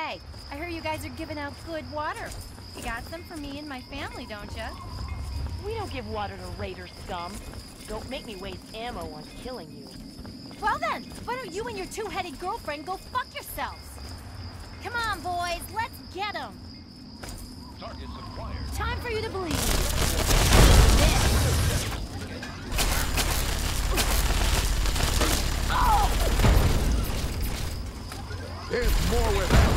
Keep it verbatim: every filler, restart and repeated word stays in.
Hey, I hear you guys are giving out good water. You got some for me and my family, don't you? We don't give water to raider scum. Don't make me waste ammo on killing you. Well then, why don't you and your two-headed girlfriend go fuck yourselves? Come on, boys, let's get them. Targets acquired. Time for you to bleed. There's more with that.